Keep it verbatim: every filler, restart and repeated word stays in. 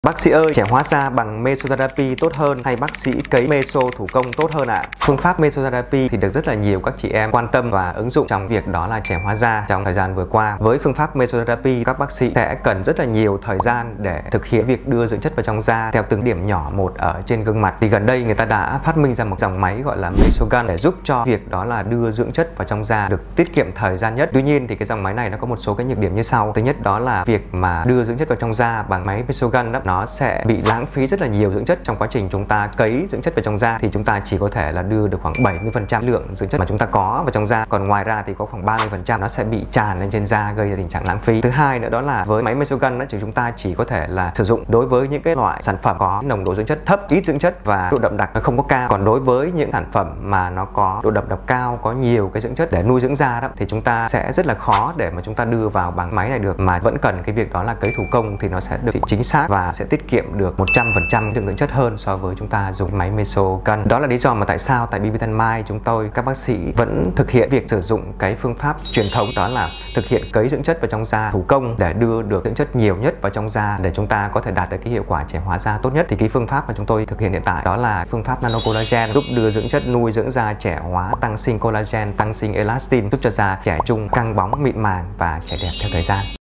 Bác sĩ ơi, trẻ hóa da bằng Mesotherapy tốt hơn hay bác sĩ cấy meso thủ công tốt hơn ạ? À? Phương pháp Mesotherapy thì được rất là nhiều các chị em quan tâm và ứng dụng trong việc đó là trẻ hóa da trong thời gian vừa qua. Với phương pháp Mesotherapy, các bác sĩ sẽ cần rất là nhiều thời gian để thực hiện việc đưa dưỡng chất vào trong da theo từng điểm nhỏ một ở trên gương mặt. Thì gần đây người ta đã phát minh ra một dòng máy gọi là Mesogun để giúp cho việc đó là đưa dưỡng chất vào trong da được tiết kiệm thời gian nhất. Tuy nhiên thì cái dòng máy này nó có một số cái nhược điểm như sau. Thứ nhất đó là việc mà đưa dưỡng chất vào trong da bằng máy Mesogun đó, nó sẽ bị lãng phí rất là nhiều dưỡng chất trong quá trình chúng ta cấy dưỡng chất vào trong da. Thì chúng ta chỉ có thể là đưa được khoảng bảy mươi phần trăm lượng dưỡng chất mà chúng ta có vào trong da, còn ngoài ra thì có khoảng ba mươi phần trăm nó sẽ bị tràn lên trên da, gây ra tình trạng lãng phí. Thứ hai nữa đó là với máy Mesogun đó, chúng ta chỉ có thể là sử dụng đối với những cái loại sản phẩm có nồng độ dưỡng chất thấp, ít dưỡng chất và độ đậm đặc nó không có cao. Còn đối với những sản phẩm mà nó có độ đậm đặc cao, có nhiều cái dưỡng chất để nuôi dưỡng da đó, thì chúng ta sẽ rất là khó để mà chúng ta đưa vào bằng máy này được, mà vẫn cần cái việc đó là cấy thủ công thì nó sẽ được chính xác và sẽ tiết kiệm được một trăm phần trăm lượng dưỡng chất hơn so với chúng ta dùng máy Mesogun. Đó là lý do mà tại sao tại bê bê Tanmai chúng tôi các bác sĩ vẫn thực hiện việc sử dụng cái phương pháp truyền thống, đó là thực hiện cấy dưỡng chất vào trong da thủ công để đưa được dưỡng chất nhiều nhất vào trong da để chúng ta có thể đạt được cái hiệu quả trẻ hóa da tốt nhất. Thì cái phương pháp mà chúng tôi thực hiện hiện tại đó là phương pháp nano collagen, giúp đưa dưỡng chất nuôi dưỡng da trẻ hóa, tăng sinh collagen, tăng sinh elastin, giúp cho da trẻ trung, căng bóng, mịn màng và trẻ đẹp theo thời gian.